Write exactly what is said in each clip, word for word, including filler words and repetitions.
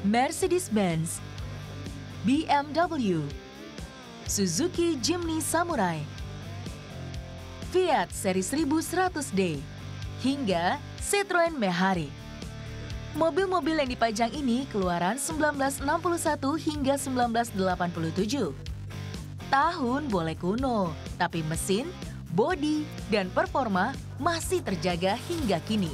Mercedes-Benz, B M W, Suzuki Jimny Samurai, Fiat seri seribu seratus D, hingga Citroen Mehari. Mobil-mobil yang dipajang ini keluaran seribu sembilan ratus enam puluh satu hingga seribu sembilan ratus delapan puluh tujuh. Tahun boleh kuno, tapi mesin, bodi, dan performa masih terjaga hingga kini.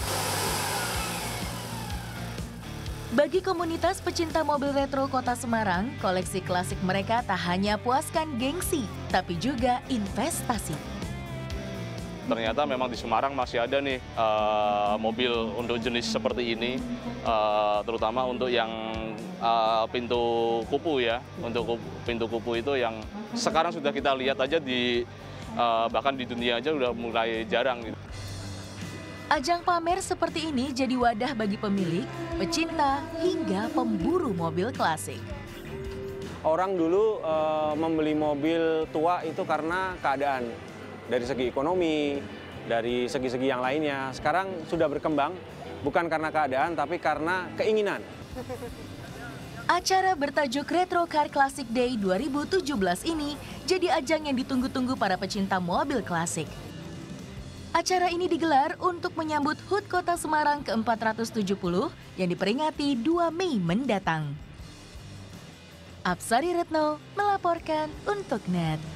Bagi komunitas pecinta mobil retro Kota Semarang, koleksi klasik mereka tak hanya puaskan gengsi, tapi juga investasi. Ternyata memang di Semarang masih ada nih uh, mobil untuk jenis seperti ini, uh, terutama untuk yang uh, pintu kupu ya. Untuk pintu kupu itu yang sekarang sudah kita lihat aja di uh, bahkan di dunia aja udah mulai jarang gitu. Ajang pamer seperti ini jadi wadah bagi pemilik, pecinta, hingga pemburu mobil klasik. Orang dulu e, membeli mobil tua itu karena keadaan. Dari segi ekonomi, dari segi-segi yang lainnya. Sekarang sudah berkembang, bukan karena keadaan, tapi karena keinginan. Acara bertajuk Retro Car Classic Day dua ribu tujuh belas ini jadi ajang yang ditunggu-tunggu para pecinta mobil klasik. Acara ini digelar untuk menyambut H U T Kota Semarang ke empat ratus tujuh puluh yang diperingati dua Mei mendatang. Apsari Retno melaporkan untuk Net.